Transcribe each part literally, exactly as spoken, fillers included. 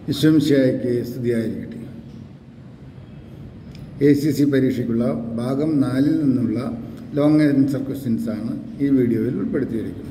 ഈശോമിശിഹായ്ക്ക് സ്തുതിയായിരിക്കട്ടെ. A C C പരീക്ഷയ്ക്കുള്ള ഭാഗം നാലിൽ നിന്നുള്ള ലോങ് ആൻസർ ക്വസ്റ്റ്യൻസാണ് ഈ വീഡിയോയിൽ ഉൾപ്പെടുത്തിയിരിക്കുന്നത്.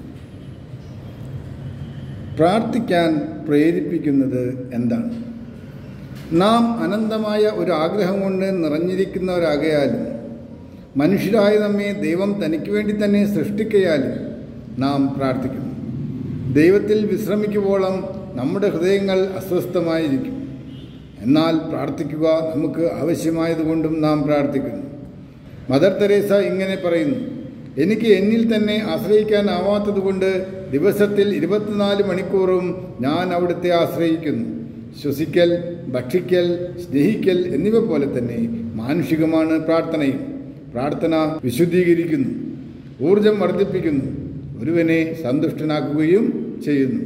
പ്രാർത്ഥിക്കാൻ പ്രേരിപ്പിക്കുന്നത് എന്താണ്? നാം അനന്തമായ ഒരു ആഗ്രഹം കൊണ്ട് നിറഞ്ഞിരിക്കുന്നവരാകയാലും മനുഷ്യരായ നമ്മെ ദൈവം തനിക്ക് വേണ്ടി തന്നെ സൃഷ്ടിക്കയാലും നാം പ്രാർത്ഥിക്കുന്നു. ദൈവത്തിൽ വിശ്രമിക്കുവോളം നമ്മുടെ ഹൃദയങ്ങൾ അസ്വസ്ഥമായിരിക്കും. എന്നാൽ പ്രാർത്ഥിക്കുക നമുക്ക് ആവശ്യമായതുകൊണ്ടും നാം പ്രാർത്ഥിക്കുന്നു. മദർ തെരേസ ഇങ്ങനെ പറയുന്നു: എനിക്ക് എന്നിൽ തന്നെ ആശ്രയിക്കാനാവാത്തതുകൊണ്ട് ദിവസത്തിൽ ഇരുപത്തിനാല് മണിക്കൂറും ഞാൻ അവിടുത്തെ ആശ്രയിക്കുന്നു. ശ്വസിക്കൽ, ഭക്ഷിക്കൽ, സ്നേഹിക്കൽ എന്നിവ പോലെ തന്നെ മാനുഷികമാണ് പ്രാർത്ഥനയും. പ്രാർത്ഥന വിശുദ്ധീകരിക്കുന്നു, ഊർജം വർദ്ധിപ്പിക്കുന്നു, ഒരുവനെ സന്തുഷ്ടനാക്കുകയും ചെയ്യുന്നു.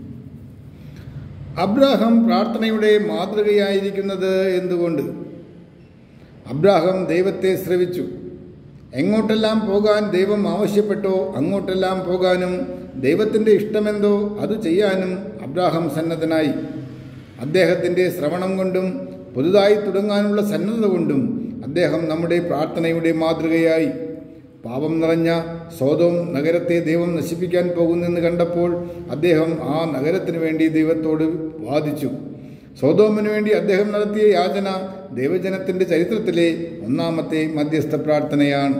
അബ്രാഹാം പ്രാർത്ഥനയുടെ മാതൃകയായിരിക്കുന്നത് എന്തുകൊണ്ട്? അബ്രാഹാം ദൈവത്തെ ശ്രവിച്ചു. എങ്ങോട്ടെല്ലാം പോകാൻ ദൈവം ആവശ്യപ്പെട്ടോ അങ്ങോട്ടെല്ലാം പോകാനും ദൈവത്തിൻ്റെ ഇഷ്ടമെന്തോ അത് ചെയ്യാനും അബ്രാഹാം സന്നദ്ധനായി. അദ്ദേഹത്തിൻ്റെ ശ്രവണം കൊണ്ടും പുതുതായി തുടങ്ങാനുള്ള സന്നദ്ധത കൊണ്ടും അദ്ദേഹം നമ്മുടെ പ്രാർത്ഥനയുടെ മാതൃകയായി. പാപം നിറഞ്ഞ സോദോം നഗരത്തെ ദൈവം നശിപ്പിക്കാൻ പോകുന്നെന്ന് കണ്ടപ്പോൾ അദ്ദേഹം ആ നഗരത്തിനു വേണ്ടി ദൈവത്തോട് വാദിച്ചു. സോദോമിനു വേണ്ടി അദ്ദേഹം നടത്തിയ യാചന ദൈവജനത്തിൻ്റെ ചരിത്രത്തിലെ ഒന്നാമത്തെ മധ്യസ്ഥ പ്രാർത്ഥനയാണ്.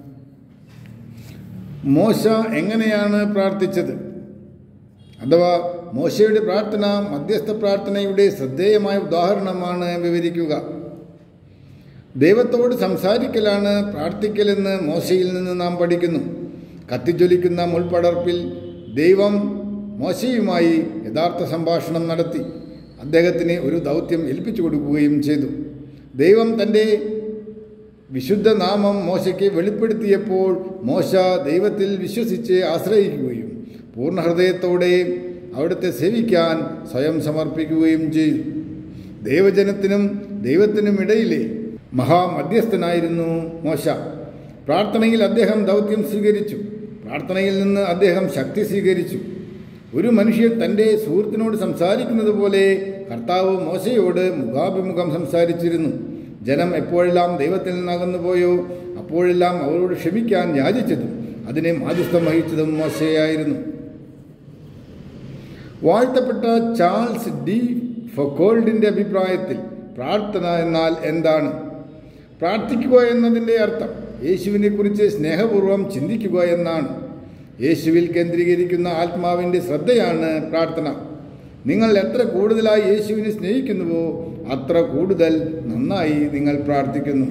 മോശ എങ്ങനെയാണ് പ്രാർത്ഥിച്ചത്? അഥവാ മോശയുടെ പ്രാർത്ഥന മധ്യസ്ഥ പ്രാർത്ഥനയുടെ ശ്രദ്ധേയമായ ഉദാഹരണമാണ് വിവരിക്കുക. ദൈവത്തോട് സംസാരിക്കലാണ് പ്രാർത്ഥിക്കലെന്ന് മോശയിൽ നിന്ന് നാം പഠിക്കുന്നു. കത്തിജ്വലിക്കുന്ന മുൾപടർപ്പിൽ ദൈവം മോശയുമായി യഥാർത്ഥ സംഭാഷണം നടത്തി അദ്ദേഹത്തിന് ഒരു ദൗത്യം ഏൽപ്പിച്ചു കൊടുക്കുകയും ചെയ്തു. ദൈവം തൻ്റെ വിശുദ്ധ നാമം മോശയ്ക്ക് വെളിപ്പെടുത്തിയപ്പോൾ മോശ ദൈവത്തിൽ വിശ്വസിച്ച് ആശ്രയിക്കുകയും പൂർണ്ണ ഹൃദയത്തോടെ അവിടുത്തെ സേവിക്കാൻ സ്വയം സമർപ്പിക്കുകയും ചെയ്തു. ദൈവജനത്തിനും ദൈവത്തിനും ഇടയിലെ മഹാമധ്യസ്ഥനായിരുന്നു മോശ. പ്രാർത്ഥനയിൽ അദ്ദേഹം ദൗത്യം സ്വീകരിച്ചു. പ്രാർത്ഥനയിൽ നിന്ന് അദ്ദേഹം ശക്തി സ്വീകരിച്ചു. ഒരു മനുഷ്യൻ തൻ്റെ സുഹൃത്തിനോട് സംസാരിക്കുന്നത് പോലെ കർത്താവ് മോശയോട് മുഖാഭിമുഖം സംസാരിച്ചിരുന്നു. ജനം എപ്പോഴെല്ലാം ദൈവത്തിൽ നിന്നകന്നുപോയോ അപ്പോഴെല്ലാം അവരോട് ക്ഷമിക്കാൻ യാചിച്ചതും അതിനെ മാധ്യസ്ഥം വഹിച്ചതും മോശയായിരുന്നു. വാഴ്ത്തപ്പെട്ട ചാൾസ് ഡി ഫൊക്കോൾഡിൻ്റെ അഭിപ്രായത്തിൽ പ്രാർത്ഥന എന്നാൽ എന്താണ്? പ്രാർത്ഥിക്കുക എന്നതിൻ്റെ അർത്ഥം യേശുവിനെ കുറിച്ച് സ്നേഹപൂർവ്വം ചിന്തിക്കുക എന്നാണ്. യേശുവിൽ കേന്ദ്രീകരിക്കുന്ന ആത്മാവിൻ്റെ ശ്രദ്ധയാണ് പ്രാർത്ഥന. നിങ്ങൾ എത്ര കൂടുതലായി യേശുവിനെ സ്നേഹിക്കുന്നുവോ അത്ര കൂടുതൽ നന്നായി നിങ്ങൾ പ്രാർത്ഥിക്കുന്നു.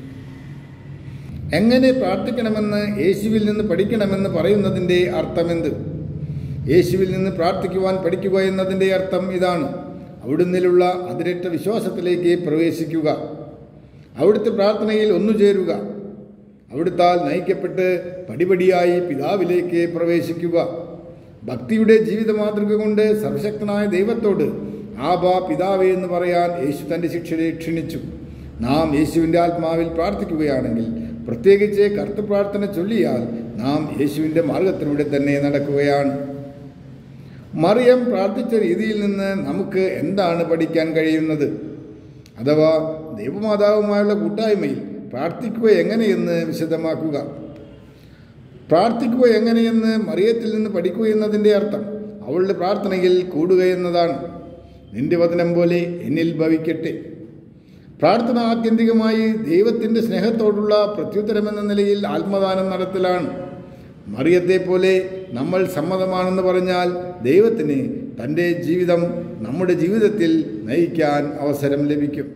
എങ്ങനെ പ്രാർത്ഥിക്കണമെന്ന് യേശുവിൽ നിന്ന് പഠിക്കണമെന്ന് പറയുന്നതിൻ്റെ അർത്ഥമെന്ത്? യേശുവിൽ നിന്ന് പ്രാർത്ഥിക്കുവാൻ പഠിക്കുക എന്നതിൻ്റെ അർത്ഥം ഇതാണ്: അവിടുന്നിലുള്ള അതിരറ്റ വിശ്വാസത്തിലേക്ക് പ്രവേശിക്കുക, അവിടുത്തെ പ്രാർത്ഥനയിൽ ഒന്നുചേരുക, അവിടുത്താൽ നയിക്കപ്പെട്ട് പടിപടിയായി പിതാവിലേക്ക് പ്രവേശിക്കുക. ഭക്തിയുടെ ജീവിത മാതൃക കൊണ്ട് സർവശക്തനായ ദൈവത്തോട് ആബാ പിതാവേ എന്ന് പറയാൻ യേശു തൻ്റെ ശിഷ്യരെ ക്ഷണിച്ചു. നാം യേശുവിൻ്റെ ആത്മാവിൽ പ്രാർത്ഥിക്കുകയാണെങ്കിൽ, പ്രത്യേകിച്ച് കർത്തൃപ്രാർത്ഥന ചൊല്ലിയാൽ നാം യേശുവിൻ്റെ മാർഗത്തിലൂടെ തന്നെ നടക്കുകയാണ്. മറിയം പ്രാർത്ഥിച്ച രീതിയിൽ നിന്ന് നമുക്ക് എന്താണ് പഠിക്കാൻ കഴിയുന്നത്? അഥവാ ദൈവമാതാവുമായുള്ള കൂട്ടായ്മയിൽ പ്രാർത്ഥിക്കുക എങ്ങനെയെന്ന് വിശദമാക്കുക. പ്രാർത്ഥിക്കുക എങ്ങനെയെന്ന് മറിയത്തിൽ നിന്ന് പഠിക്കുക എന്നതിൻ്റെ അർത്ഥം അവളുടെ പ്രാർത്ഥനയിൽ കൂടുക എന്നതാണ്. നിന്റെ വചനം പോലെ എന്നിൽ ഭവിക്കട്ടെ. പ്രാർത്ഥന ആത്യന്തികമായി ദൈവത്തിൻ്റെ സ്നേഹത്തോടുള്ള പ്രത്യുത്തരമെന്ന നിലയിൽ ആത്മദാനം നടത്തലാണ്. മറിയത്തെ പോലെ നമ്മൾ സമ്മതമാണെന്ന് പറഞ്ഞാൽ ദൈവത്തിന് തൻ്റെ ജീവിതം നമ്മുടെ ജീവിതത്തിൽ നയിക്കാൻ അവസരം ലഭിക്കും.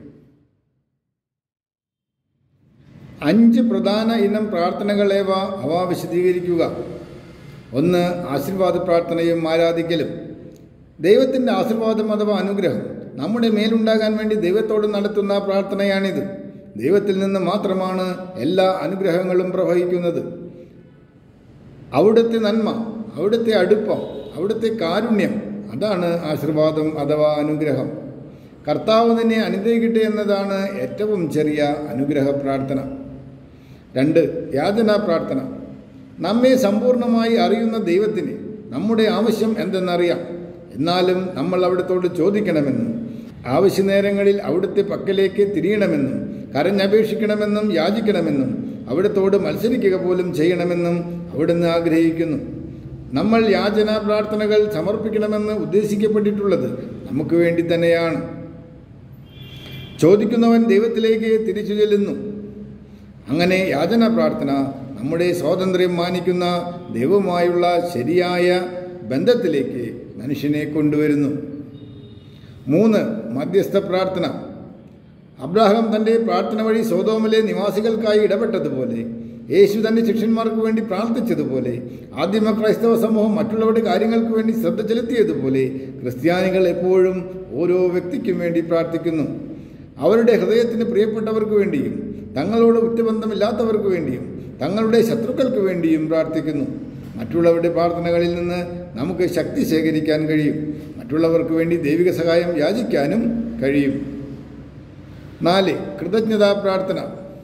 അഞ്ച് പ്രധാന ഇനം പ്രാർത്ഥനകളേവ അവ വിശദീകരിക്കുക. ഒന്ന്, ആശീർവാദ പ്രാർത്ഥനയും ആരാധിക്കലും. ദൈവത്തിൻ്റെ ആശീർവാദം അഥവാ അനുഗ്രഹം നമ്മുടെ മേലുണ്ടാകാൻ വേണ്ടി ദൈവത്തോട് നടത്തുന്ന പ്രാർത്ഥനയാണിത്. ദൈവത്തിൽ നിന്ന് മാത്രമാണ് എല്ലാ അനുഗ്രഹങ്ങളും പ്രവഹിക്കുന്നത്. അവിടുത്തെ നന്മ, അവിടുത്തെ അടുപ്പം, അവിടുത്തെ കാരുണ്യം, അതാണ് ആശീർവാദം അഥവാ അനുഗ്രഹം. കർത്താവ് നിന്നെ അനുഗ്രഹിക്കട്ടെ എന്നതാണ് ഏറ്റവും ചെറിയ അനുഗ്രഹ പ്രാർത്ഥന. രണ്ട്, യാചനാ പ്രാർത്ഥന. നമ്മെ സമ്പൂർണ്ണമായി അറിയുന്ന ദൈവത്തിന് നമ്മുടെ ആവശ്യം എന്തെന്നറിയാം. എന്നാലും നമ്മൾ അവിടുത്തോട് ചോദിക്കണമെന്നും ആവശ്യനേരങ്ങളിൽ അവിടുത്തെ പക്കലേക്ക് തിരിയണമെന്നും കരഞ്ഞപേക്ഷിക്കണമെന്നും യാചിക്കണമെന്നും അവിടുത്തോട് മത്സരിക്കുക പോലും ചെയ്യണമെന്നും അവിടുന്ന് ആഗ്രഹിക്കുന്നു. നമ്മൾ യാചനാ പ്രാർത്ഥനകൾ സമർപ്പിക്കണമെന്ന് ഉദ്ദേശിക്കപ്പെട്ടിട്ടുള്ളത് നമുക്ക് വേണ്ടി തന്നെയാണ്. ചോദിക്കുന്നവൻ ദൈവത്തിലേക്ക് തിരിച്ചു ചെല്ലുന്നു. അങ്ങനെ യാചനാ പ്രാർത്ഥന നമ്മുടെ സ്വാതന്ത്ര്യം മാനിക്കുന്ന ദൈവവുമായുള്ള ശരിയായ ബന്ധത്തിലേക്ക് മനുഷ്യനെ കൊണ്ടുവരുന്നു. മൂന്ന്, മധ്യസ്ഥ പ്രാർത്ഥന. അബ്രാഹാം തൻ്റെ പ്രാർത്ഥന വഴി സൊദോമിലെ നിവാസികൾക്കായി ഇടപെട്ടതുപോലെ, യേശു തൻ്റെ ശിഷ്യന്മാർക്ക് വേണ്ടി പ്രാർത്ഥിച്ചതുപോലെ, ആദിമ ക്രൈസ്തവ സമൂഹം മറ്റുള്ളവരുടെ കാര്യങ്ങൾക്ക് വേണ്ടി ശ്രദ്ധ ചെലുത്തിയതുപോലെ, ക്രിസ്ത്യാനികൾ എപ്പോഴും ഓരോ വ്യക്തിക്കും വേണ്ടി പ്രാർത്ഥിക്കുന്നു. അവരുടെ ഹൃദയത്തിന് പ്രിയപ്പെട്ടവർക്ക് വേണ്ടിയും തങ്ങളോട് ഉറ്റബന്ധമില്ലാത്തവർക്ക് വേണ്ടിയും തങ്ങളുടെ ശത്രുക്കൾക്ക് വേണ്ടിയും പ്രാർത്ഥിക്കുന്നു. മറ്റുള്ളവരുടെ പ്രാർത്ഥനകളിൽ നിന്ന് നമുക്ക് ശക്തി ശേഖരിക്കാൻ കഴിയും. മറ്റുള്ളവർക്ക് വേണ്ടി ദൈവിക സഹായം യാചിക്കാനും കഴിയും. നാല്, കൃതജ്ഞതാ പ്രാർത്ഥന.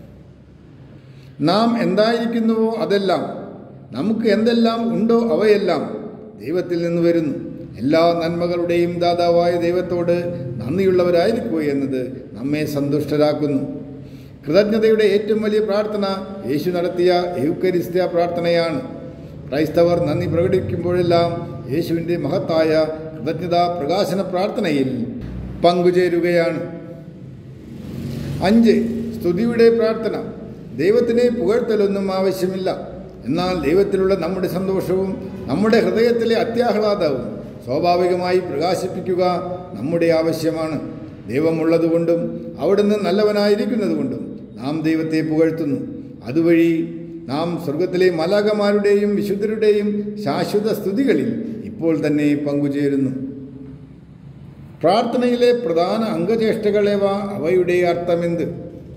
നാം എന്തായിരിക്കുന്നുവോ അതെല്ലാം, നമുക്ക് എന്തെല്ലാം ഉണ്ടോ അവയെല്ലാം ദൈവത്തിൽ നിന്ന് വരുന്നു. എല്ലാ നന്മകളുടെയും ദാതാവായ ദൈവത്തോട് നന്ദിയുള്ളവരായിരിക്കുക എന്നത് നമ്മെ സന്തുഷ്ടരാക്കുന്നു. കൃതജ്ഞതയുടെ ഏറ്റവും വലിയ പ്രാർത്ഥന യേശു നടത്തിയ യൂക്കരിസ്ത്യ പ്രാർത്ഥനയാണ്. ക്രൈസ്തവർ നന്ദി പ്രകടിപ്പിക്കുമ്പോഴെല്ലാം യേശുവിൻ്റെ മഹത്തായ കൃതജ്ഞതാ പ്രകാശന പ്രാർത്ഥനയിൽ പങ്കുചേരുകയാണ്. അഞ്ച്, സ്തുതിയുടെ പ്രാർത്ഥന. ദൈവത്തിനെ പുകഴ്ത്തലൊന്നും ആവശ്യമില്ല. എന്നാൽ ദൈവത്തിലുള്ള നമ്മുടെ സന്തോഷവും നമ്മുടെ ഹൃദയത്തിലെ അത്യാഹ്ലാദവും സ്വാഭാവികമായി പ്രകാശിപ്പിക്കുക നമ്മുടെ ആവശ്യമാണ്. ദൈവമുള്ളതുകൊണ്ടും അവിടുന്ന് നല്ലവനായിരിക്കുന്നതുകൊണ്ടും നാം ദൈവത്തെ പുകഴ്ത്തുന്നു. അതുവഴി നാം സ്വർഗത്തിലെ മാലാഖമാരുടെയും വിശുദ്ധരുടെയും ശാശ്വത സ്തുതികളിൽ ഇപ്പോൾ തന്നെ പങ്കുചേരുന്നു. പ്രാർത്ഥനയിലെ പ്രധാന അംഗചേഷ്ടകളേവ, അവയുടെ അർത്ഥമെന്ത്?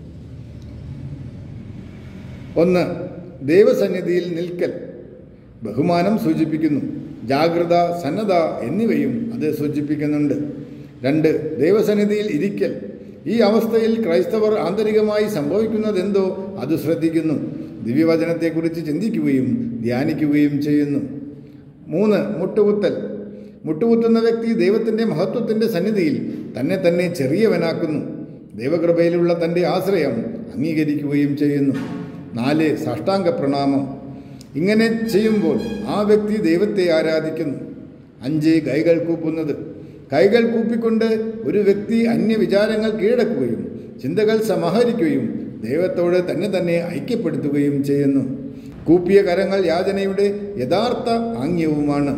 ഒന്ന്, ദൈവസന്നിധിയിൽ നിൽക്കൽ ബഹുമാനം സൂചിപ്പിക്കുന്നു. ജാഗ്രത, സന്നദ്ധ എന്നിവയും അത് സൂചിപ്പിക്കുന്നുണ്ട്. രണ്ട്, ദൈവസന്നിധിയിൽ ഇരിക്കൽ. ഈ അവസ്ഥയിൽ ക്രൈസ്തവർ ആന്തരികമായി സംഭവിക്കുന്നതെന്തോ അത് ശ്രദ്ധിക്കുന്നു. ദിവ്യവചനത്തെക്കുറിച്ച് ചിന്തിക്കുകയും ധ്യാനിക്കുകയും ചെയ്യുന്നു. മൂന്ന്, മുട്ടുകുത്തൽ. മുട്ടുകുത്തുന്ന വ്യക്തി ദൈവത്തിൻ്റെ മഹത്വത്തിൻ്റെ സന്നിധിയിൽ തന്നെ തന്നെ ചെറിയവനാക്കുന്നു. ദൈവകൃപയിലുള്ള തൻ്റെ ആശ്രയം അംഗീകരിക്കുകയും ചെയ്യുന്നു. നാല്, സാഷ്ടാംഗ പ്രണാമം. ഇങ്ങനെ ചെയ്യുമ്പോൾ ആ വ്യക്തി ദൈവത്തെ ആരാധിക്കുന്നു. അഞ്ച്, കൈകൾ കൂപ്പുന്നത്. കൈകൾ കൂപ്പിക്കൊണ്ട് ഒരു വ്യക്തി അന്യവിചാരങ്ങൾ കീഴടക്കുകയും ചിന്തകൾ സമാഹരിക്കുകയും ദൈവത്തോട് തന്നെ തന്നെ ഐക്യപ്പെടുത്തുകയും ചെയ്യുന്നു. കൂപ്പിയ കരങ്ങൾ യാചനയുടെ യഥാർത്ഥ ആംഗ്യവുമാണ്.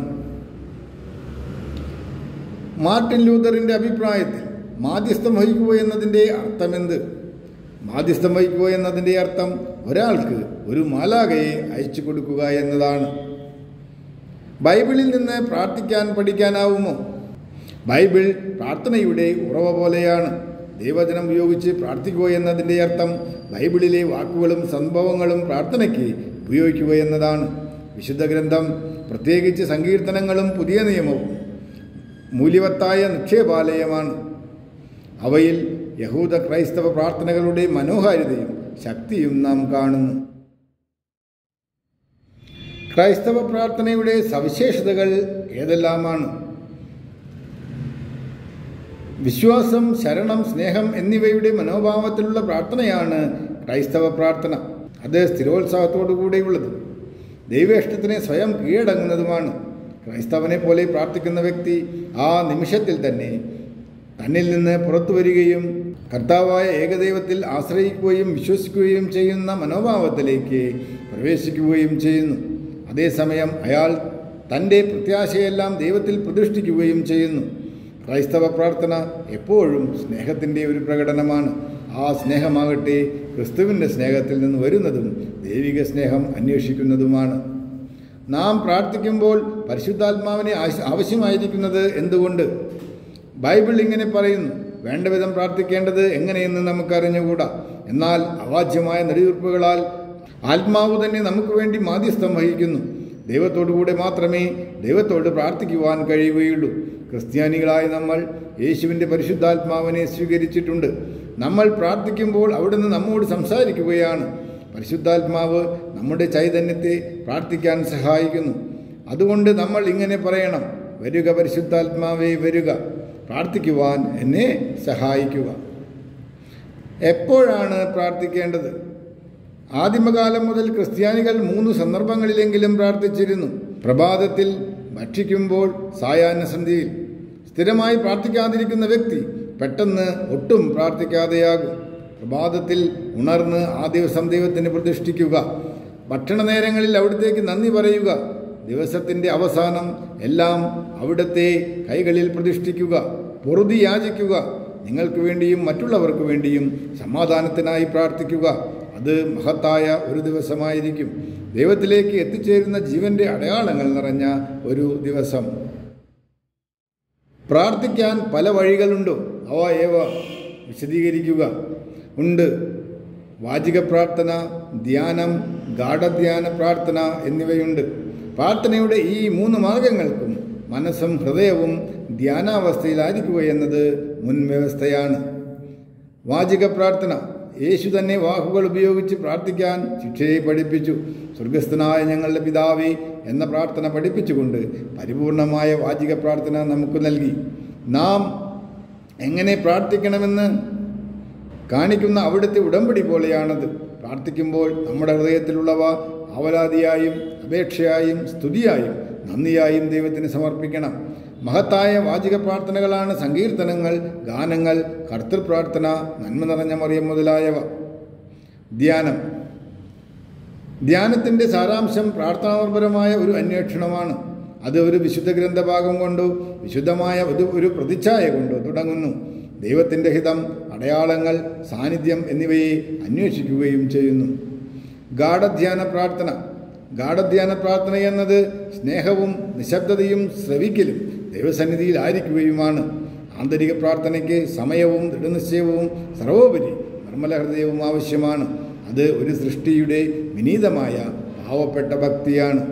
മാർട്ടിൻ ലൂതറിൻ്റെ അഭിപ്രായത്തിൽ മാധ്യസ്ഥം വഹിക്കുക എന്നതിൻ്റെ അർത്ഥമെന്ത്? മാധ്യസ്ഥം വഹിക്കുക എന്നതിൻ്റെ അർത്ഥം ഒരാൾക്ക് ഒരു മാലാഖയെ അയച്ചു കൊടുക്കുക എന്നതാണ്. ബൈബിളിൽ നിന്ന് പ്രാർത്ഥിക്കാൻ പഠിക്കാനാവുമോ? ബൈബിൾ പ്രാർത്ഥനയുടെ ഉറവ പോലെയാണ്. ദൈവവചനം ഉപയോഗിച്ച് പ്രാർത്ഥിക്കുക എന്നതിൻ്റെ അർത്ഥം ബൈബിളിലെ വാക്കുകളും സംഭവങ്ങളും പ്രാർത്ഥനയ്ക്ക് ഉപയോഗിക്കുക എന്നതാണ്. വിശുദ്ധ ഗ്രന്ഥം, പ്രത്യേകിച്ച് സങ്കീർത്തനങ്ങളും പുതിയ നിയമവും മൂല്യവത്തായ നിക്ഷേപാലയമാണ്. അവയിൽ യഹൂദ ക്രൈസ്തവ പ്രാർത്ഥനകളുടെ മനോഹാരിതയും ശക്തിയും നാം കാണുന്നു. ക്രൈസ്തവ പ്രാർത്ഥനയുടെ സവിശേഷതകൾ ഏതെല്ലാമാണ്? വിശ്വാസം, ശരണം, സ്നേഹം എന്നിവയുടെ മനോഭാവത്തിലുള്ള പ്രാർത്ഥനയാണ് ക്രൈസ്തവ പ്രാർത്ഥന. അത് സ്ഥിരോത്സാഹത്തോടു കൂടെയുള്ളതും ദൈവേഷ്ടത്തിനെ സ്വയം കീഴടങ്ങുന്നതുമാണ്. ക്രൈസ്തവനെ പോലെ പ്രാർത്ഥിക്കുന്ന വ്യക്തി ആ നിമിഷത്തിൽ തന്നെ തന്നിൽ നിന്ന് പുറത്തു വരികയും കർത്താവായ ഏകദൈവത്തിൽ ആശ്രയിക്കുകയും വിശ്വസിക്കുകയും ചെയ്യുന്ന മനോഭാവത്തിലേക്ക് പ്രവേശിക്കുകയും ചെയ്യുന്നു. അതേസമയം അയാൾ തൻ്റെ പ്രത്യാശയെല്ലാം ദൈവത്തിൽ പ്രതിഷ്ഠിക്കുകയും ചെയ്യുന്നു. ക്രൈസ്തവ പ്രാർത്ഥന എപ്പോഴും സ്നേഹത്തിൻ്റെ ഒരു പ്രകടനമാണ്. ആ സ്നേഹമാകട്ടെ ക്രിസ്തുവിൻ്റെ സ്നേഹത്തിൽ നിന്ന് വരുന്നതും ദൈവിക സ്നേഹം അന്വേഷിക്കുന്നതുമാണ്. നാം പ്രാർത്ഥിക്കുമ്പോൾ പരിശുദ്ധാത്മാവിനെ ആവശ്യമായിരിക്കുന്നത് എന്തുകൊണ്ട്? ബൈബിൾ ഇങ്ങനെ പറയുന്നു. വേണ്ട വിധം പ്രാർത്ഥിക്കേണ്ടത് എങ്ങനെയെന്ന് നമുക്കറിഞ്ഞുകൂടാ. എന്നാൽ അവാച്യമായ നെടുവീർപ്പുകളാൽ ആത്മാവ് തന്നെ നമുക്ക് വേണ്ടി മാധ്യസ്ഥം വഹിക്കുന്നു. ദൈവത്തോടുകൂടെ മാത്രമേ ദൈവത്തോട് പ്രാർത്ഥിക്കുവാൻ കഴിയുകയുള്ളൂ. ക്രിസ്ത്യാനികളായ നമ്മൾ യേശുവിൻ്റെ പരിശുദ്ധാത്മാവിനെ സ്വീകരിച്ചിട്ടുണ്ട്. നമ്മൾ പ്രാർത്ഥിക്കുമ്പോൾ അവിടുന്ന് നമ്മോട് സംസാരിക്കുകയാണ്. പരിശുദ്ധാത്മാവ് നമ്മുടെ ചൈതന്യത്തെ പ്രാർത്ഥിക്കാൻ സഹായിക്കുന്നു. അതുകൊണ്ട് നമ്മൾ ഇങ്ങനെ പറയണം: വരുക പരിശുദ്ധാത്മാവേ വരുക. പ്രാർത്ഥിക്കുവാൻ എന്നെ സഹായിക്കുക. എപ്പോഴാണ് പ്രാർത്ഥിക്കേണ്ടത്? ആദിമകാലം മുതൽ ക്രിസ്ത്യാനികൾ മൂന്ന് സന്ദർഭങ്ങളിലെങ്കിലും പ്രാർത്ഥിച്ചിരുന്നു. പ്രഭാതത്തിൽ, ഭക്ഷിക്കുമ്പോൾ, സായാഹ്ന സന്ധ്യയിൽ. സ്ഥിരമായി പ്രാർത്ഥിക്കാതിരിക്കുന്ന വ്യക്തി പെട്ടെന്ന് ഒട്ടും പ്രാർത്ഥിക്കാതെയാകും. പ്രഭാതത്തിൽ ഉണർന്ന് ആ ദിവസം ദൈവത്തിന് പ്രതിഷ്ഠിക്കുക. ഭക്ഷണ നേരങ്ങളിൽ അവിടുത്തേക്ക് നന്ദി പറയുക. ദിവസത്തിൻ്റെ അവസാനം എല്ലാം അവിടുത്തെ കൈകളിൽ പ്രതിഷ്ഠിക്കുക. പൊറുതി യാചിക്കുക. നിങ്ങൾക്ക് വേണ്ടിയും മറ്റുള്ളവർക്ക് വേണ്ടിയും സമാധാനത്തിനായി പ്രാർത്ഥിക്കുക. അത് മഹത്തായ ഒരു ദിവസമായിരിക്കും. ദൈവത്തിലേക്ക് എത്തിച്ചേരുന്ന ജീവന്റെ അടയാളങ്ങൾ നിറഞ്ഞ ഒരു ദിവസം. പ്രാർത്ഥിക്കാൻ പല വഴികളുണ്ടോ? അവ ഏവ വിശദീകരിക്കുക. ഉണ്ട്. വാചിക പ്രാർത്ഥന, ധ്യാനം, ഗാഠധ്യാന പ്രാർത്ഥന എന്നിവയുണ്ട്. പ്രാർത്ഥനയുടെ ഈ മൂന്ന് മാർഗങ്ങൾക്കും മനസ്സും ഹൃദയവും ധ്യാനാവസ്ഥയിലായിരിക്കുക എന്നത് മുൻവ്യവസ്ഥയാണ്. വാചിക പ്രാർത്ഥന. യേശു തന്നെ വാക്കുകൾ ഉപയോഗിച്ച് പ്രാർത്ഥിക്കാൻ ശിക്ഷയെ പഠിപ്പിച്ചു. സ്വർഗസ്ഥനായ ഞങ്ങളുടെ പിതാവേ എന്ന പ്രാർത്ഥന പഠിപ്പിച്ചുകൊണ്ട് പരിപൂർണമായ വാചിക പ്രാർത്ഥന നമുക്ക് നൽകി. നാം എങ്ങനെ പ്രാർത്ഥിക്കണമെന്ന് കാണിക്കുന്ന അവിടുത്തെ ഉടമ്പടി പോലെയാണത്. പ്രാർത്ഥിക്കുമ്പോൾ നമ്മുടെ ഹൃദയത്തിലുള്ളവ ആവലാതിയായും അപേക്ഷയായും സ്തുതിയായും നന്ദിയായും ദൈവത്തിന് സമർപ്പിക്കണം. മഹത്തായ വാചിക പ്രാർത്ഥനകളാണ് സങ്കീർത്തനങ്ങൾ, ഗാനങ്ങൾ, കർത്തൃപ്രാർത്ഥന, നന്മ നിറഞ്ഞ മറിയം മുതലായവ. ധ്യാനം. ധ്യാനത്തിൻ്റെ സാരാംശം പ്രാർത്ഥനാപരമായ ഒരു അന്വേഷണമാണ്. അത് ഒരു വിശുദ്ധ ഗ്രന്ഥഭാഗം കൊണ്ടോ വിശുദ്ധമായ ഒരു ഒരു പ്രതിച്ഛായ കൊണ്ടോ തുടങ്ങുന്നു. ദൈവത്തിൻ്റെ ഹിതം, അടയാളങ്ങൾ, സാന്നിധ്യം എന്നിവയെ അന്വേഷിക്കുകയും ചെയ്യുന്നു. ഗാഠധ്യാന പ്രാർത്ഥന. ഗാഠധ്യാന പ്രാർത്ഥന എന്നത് സ്നേഹവും നിശബ്ദതയും ശ്രവിക്കലും ദൈവസന്നിധിയിലായിരിക്കുകയുമാണ്. ആന്തരിക പ്രാർത്ഥനയ്ക്ക് സമയവും ദൃഢനിശ്ചയവും സർവോപരി നിർമ്മല ഹൃദയവും ആവശ്യമാണ്. അത് ഒരു സൃഷ്ടിയുടെ വിനീതമായ പാവപ്പെട്ട ഭക്തിയാണ്.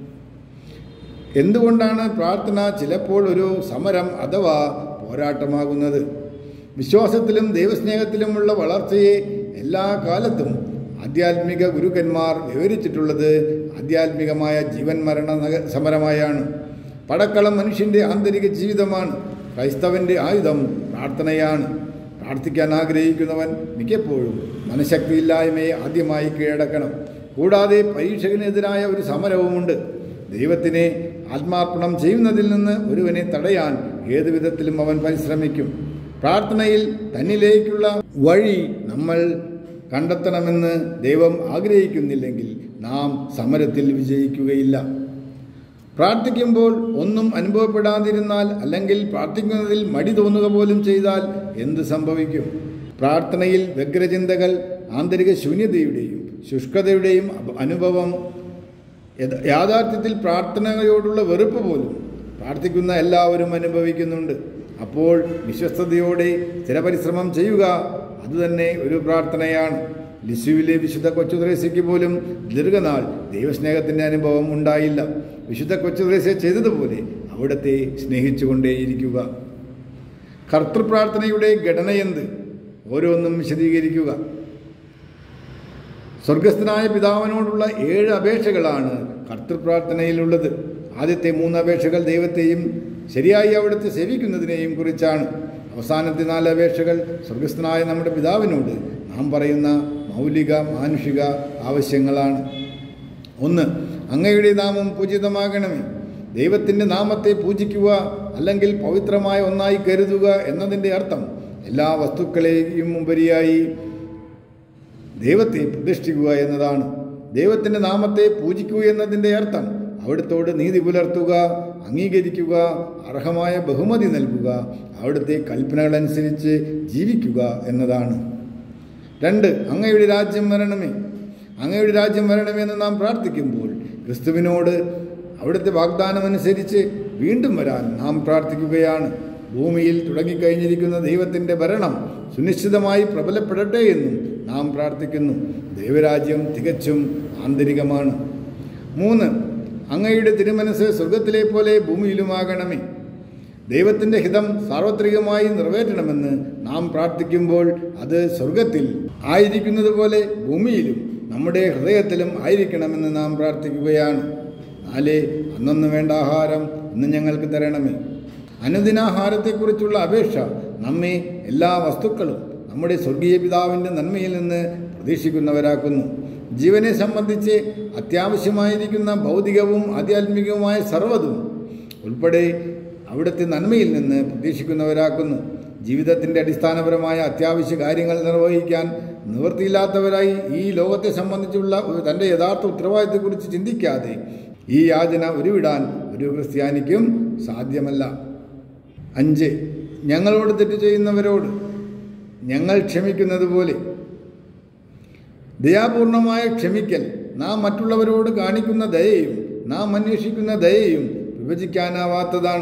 എന്തുകൊണ്ടാണ് പ്രാർത്ഥന ചിലപ്പോൾ ഒരു സമരം അഥവാ പോരാട്ടമാകുന്നത്? വിശ്വാസത്തിലും ദൈവസ്നേഹത്തിലുമുള്ള വളർച്ചയെ എല്ലാ കാലത്തും ആധ്യാത്മിക ഗുരുക്കന്മാർ വിവരിച്ചിട്ടുള്ളത് ആധ്യാത്മികമായ ജീവൻ മരണ സമരമായാണ്. പടക്കളം മനുഷ്യൻ്റെ ആന്തരിക ജീവിതമാണ്. ക്രൈസ്തവൻ്റെ ആയുധം പ്രാർത്ഥനയാണ്. പ്രാർത്ഥിക്കാൻ ആഗ്രഹിക്കുന്നവൻ മിക്കപ്പോഴും മനഃശക്തിയില്ലായ്മയെ ആദ്യമായി കീഴടക്കണം. കൂടാതെ പരീക്ഷകനെതിരായ ഒരു സമരവുമുണ്ട്. ദൈവത്തിനെ ആത്മാർപ്പണം ചെയ്യുന്നതിൽ നിന്ന് ഒരുവനെ തടയാൻ ഏതു വിധത്തിലും അവൻ പരിശ്രമിക്കും. പ്രാർത്ഥനയിൽ തന്നിലേക്കുള്ള വഴി നമ്മൾ കണ്ടെത്തണമെന്ന് ദൈവം ആഗ്രഹിക്കുന്നില്ലെങ്കിൽ നാം സമരത്തിൽ വിജയിക്കുകയില്ല. പ്രാർത്ഥിക്കുമ്പോൾ ഒന്നും അനുഭവപ്പെടാതിരുന്നാൽ, അല്ലെങ്കിൽ പ്രാർത്ഥിക്കുന്നതിൽ മടി തോന്നുക പോലും ചെയ്താൽ എന്ത് സംഭവിക്കും? പ്രാർത്ഥനയിൽ വ്യഗ്രചിന്തകൾ, ആന്തരിക ശൂന്യതയുടെയും ശുഷ്കതയുടെയും അനുഭവം, യാഥാർത്ഥ്യത്തിൽ പ്രാർത്ഥനയോടുള്ള വെറുപ്പ് പോലും പ്രാർത്ഥിക്കുന്ന എല്ലാവരും അനുഭവിക്കുന്നുണ്ട്. അപ്പോൾ വിശ്വസ്തയോടെ സ്ഥിരപരിശ്രമം ചെയ്യുക, അതുതന്നെ ഒരു പ്രാർത്ഥനയാണ്. ലിസുവിലെ വിശുദ്ധ കൊച്ചുത്രേസ്യയ്ക്ക് പോലും ദീർഘനാൾ ദൈവസ്നേഹത്തിൻ്റെ അനുഭവം ഉണ്ടായില്ല. വിശുദ്ധ കൊച്ചുത്രേസ്യ ചെയ്തതുപോലെ അവിടത്തെ സ്നേഹിച്ചുകൊണ്ടേയിരിക്കുക. കർത്തൃപ്രാർത്ഥനയുടെ ഘടനയെന്ത്? ഓരോന്നും വിശദീകരിക്കുക. സ്വർഗസ്ഥനായ പിതാവിനോടുള്ള ഏഴ് അപേക്ഷകളാണ് കർത്തൃപ്രാർത്ഥനയിലുള്ളത്. ആദ്യത്തെ മൂന്ന് അപേക്ഷകൾ ദൈവത്തെയും ശരിയായി അവിടുത്തെ സേവിക്കുന്നതിനെയും കുറിച്ചാണ്. അവസാനത്തെ നാല് അപേക്ഷകൾ സ്വർഗസ്ഥനായ നമ്മുടെ പിതാവിനോട് നാം പറയുന്ന മൗലിക മാനുഷിക ആവശ്യങ്ങളാണ്. ഒന്ന്, അങ്ങയുടെ നാമം പൂജിതമാകണമേ. ദൈവത്തിൻ്റെ നാമത്തെ പൂജിക്കുക, അല്ലെങ്കിൽ പവിത്രമായ ഒന്നായി കരുതുക എന്നതിൻ്റെ അർത്ഥം എല്ലാ വസ്തുക്കളെയും ഉപരിയായി ദൈവത്തെ പ്രതിഷ്ഠിക്കുക എന്നതാണ്. ദൈവത്തിൻ്റെ നാമത്തെ പൂജിക്കുക എന്നതിൻ്റെ അർത്ഥം അവിടുത്തോട് നീതി പുലർത്തുക, അംഗീകരിക്കുക, അർഹമായ ബഹുമതി നൽകുക, അവിടുത്തെ കൽപ്പനകളനുസരിച്ച് ജീവിക്കുക എന്നതാണ്. രണ്ട്, അങ്ങയുടെ രാജ്യം വരണമേ. അങ്ങയുടെ രാജ്യം വരണമെന്ന് നാം പ്രാർത്ഥിക്കുമ്പോൾ ക്രിസ്തുവിനോട് അവിടുത്തെ വാഗ്ദാനമനുസരിച്ച് വീണ്ടും വരാൻ നാം പ്രാർത്ഥിക്കുകയാണ്. ഭൂമിയിൽ തുടങ്ങിക്കഴിഞ്ഞിരിക്കുന്ന ദൈവത്തിൻ്റെ ഭരണം സുനിശ്ചിതമായി പ്രബലപ്പെടട്ടെ എന്നും നാം പ്രാർത്ഥിക്കുന്നു. ദൈവരാജ്യം തികച്ചും ആന്തരികമാണ്. മൂന്ന്, അങ്ങയുടെ തിരുമനസ് സ്വർഗത്തിലെ പോലെ ഭൂമിയിലുമാകണമേ. ദൈവത്തിൻ്റെ ഹിതം സാർവത്രികമായി നിറവേറ്റണമെന്ന് നാം പ്രാർത്ഥിക്കുമ്പോൾ അത് സ്വർഗത്തിൽ ആയിരിക്കുന്നത് പോലെ ഭൂമിയിലും നമ്മുടെ ഹൃദയത്തിലും ആയിരിക്കണമെന്ന് നാം പ്രാർത്ഥിക്കുകയാണ്. നാല്, അന്നൊന്നു വേണ്ട ആഹാരം ഇന്ന് ഞങ്ങൾക്ക് തരണമേ. അനുദിനാഹാരത്തെക്കുറിച്ചുള്ള അപേക്ഷ നമ്മെ എല്ലാ വസ്തുക്കളും നമ്മുടെ സ്വർഗീയ പിതാവിൻ്റെ നന്മയിൽ നിന്ന് പ്രതീക്ഷിക്കുന്നവരാക്കുന്നു. ജീവനെ സംബന്ധിച്ച് അത്യാവശ്യമായിരിക്കുന്ന ഭൗതികവും ആധ്യാത്മികവുമായ സർവ്വതും ഉൾപ്പെടെ അവിടുത്തെ നന്മയിൽ നിന്ന് പ്രതീക്ഷിക്കുന്നവരാക്കുന്നു. ജീവിതത്തിൻ്റെ അടിസ്ഥാനപരമായ അത്യാവശ്യ കാര്യങ്ങൾ നിർവഹിക്കാൻ നിവൃത്തിയില്ലാത്തവരായി ഈ ലോകത്തെ സംബന്ധിച്ചുള്ള തൻ്റെ യഥാർത്ഥ ഉത്തരവാദിത്തത്തെക്കുറിച്ച് ചിന്തിക്കാതെ ഈ യാചന ഉരുവിടാൻ ഒരു ക്രിസ്ത്യാനിക്കും സാധ്യമല്ല. അഞ്ച്, ഞങ്ങളോട് തെറ്റ് ചെയ്യുന്നവരോട് ഞങ്ങൾ ക്ഷമിക്കുന്നത് പോലെ. ദയാപൂർണമായ ക്ഷമിക്കൽ നാം മറ്റുള്ളവരോട് കാണിക്കുന്ന ദയയും നാം അന്വേഷിക്കുന്ന ദയയും വിഭജിക്കാനാവാത്തതാണ്.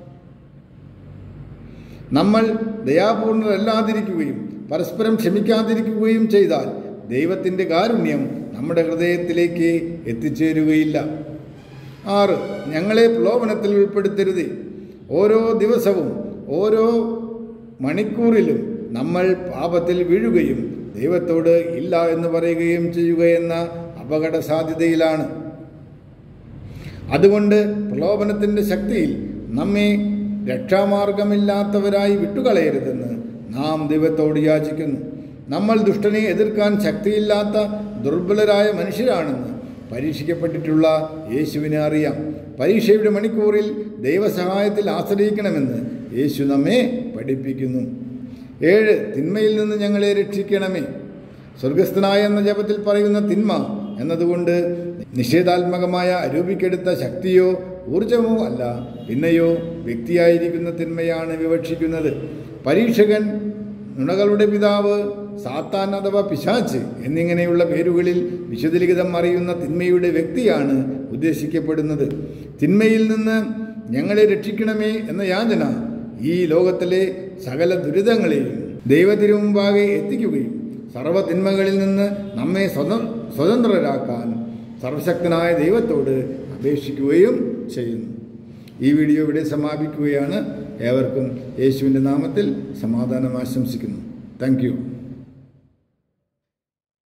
നമ്മൾ ദയാപൂർണരല്ലാതിരിക്കുകയും പരസ്പരം ക്ഷമിക്കാതിരിക്കുകയും ചെയ്താൽ ദൈവത്തിൻ്റെ കാരുണ്യം നമ്മുടെ ഹൃദയത്തിലേക്ക് എത്തിച്ചേരുകയില്ല. ആറ്, ഞങ്ങളെ പ്രലോഭനത്തിൽ ഉൾപ്പെടുത്തരുത്. ഓരോ ദിവസവും ഓരോ മണിക്കൂറിലും നമ്മൾ പാപത്തിൽ വീഴുകയും ദൈവത്തോട് ഇല്ല എന്ന് പറയുകയും ചെയ്യുകയെന്ന അപകട സാധ്യതയിലാണ്. അതുകൊണ്ട് പ്രലോഭനത്തിൻ്റെ ശക്തിയിൽ നമ്മെ രക്ഷാമാർഗമില്ലാത്തവരായി വിട്ടുകളയരുതെന്ന് നാം ദൈവത്തോട് യാചിക്കുന്നു. നമ്മൾ ദുഷ്ടനെ എതിർക്കാൻ ശക്തിയില്ലാത്ത ദുർബലരായ മനുഷ്യരാണെന്ന് പരീക്ഷിക്കപ്പെട്ടിട്ടുള്ള യേശുവിനെ അറിയാം. പരീക്ഷയുടെ മണിക്കൂറിൽ ദൈവസഹായത്തിൽ ആശ്രയിക്കണമെന്ന് യേശു നമ്മെ പഠിപ്പിക്കുന്നു. ഏഴ്, തിന്മയിൽ നിന്ന് ഞങ്ങളെ രക്ഷിക്കണമേ. സ്വർഗസ്ഥനായ എന്ന ജപത്തിൽ പറയുന്ന തിന്മ എന്നതുകൊണ്ട് നിഷേധാത്മകമായ അരൂപിക്കെടുത്ത ശക്തിയോ ഊർജമോ അല്ല, പിന്നെയോ വ്യക്തിയായിരിക്കുന്ന തിന്മയാണ് വിവക്ഷിക്കുന്നത്. പരീക്ഷകൻ, നുണകളുടെ പിതാവ്, സാത്താൻ അഥവാ പിശാച്ച് എന്നിങ്ങനെയുള്ള പേരുകളിൽ വിശുദ്ധലിഖിതം അറിയുന്ന തിന്മയുടെ വ്യക്തിയാണ് ഉദ്ദേശിക്കപ്പെടുന്നത്. തിന്മയിൽ നിന്ന് ഞങ്ങളെ രക്ഷിക്കണമേ എന്ന യാചന ഈ ലോകത്തിലെ സകല ദുരിതങ്ങളെയും ദൈവത്തിനുമുമ്പാകെ എത്തിക്കുകയും സർവ്വതിന്മകളിൽ നിന്ന് നമ്മെ സ്വതം സ്വതന്ത്രരാക്കാൻ സർവശക്തനായ ദൈവത്തോട് അപേക്ഷിക്കുകയും ചെയ്യുന്നു. ഈ വീഡിയോ ഇവിടെ സമാപിക്കുകയാണ്. ഏവർക്കും യേശുവിൻ്റെ നാമത്തിൽ സമാധാനം ആശംസിക്കുന്നു. Thank U.